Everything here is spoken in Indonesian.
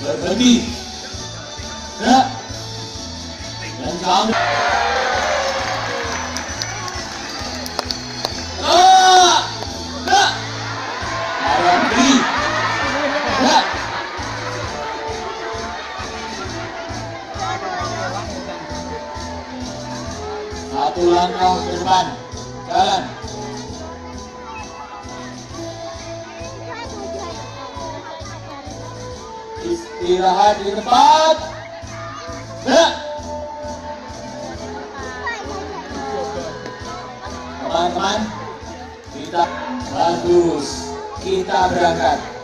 berhenti. Gerak. Dan kamu. Gerak. Arah kiri. Gerak. Satu langkah ke depan. Jalan. Istirahat di tempat. Gerak. Teman-teman, kita bagus. Kita berangkat.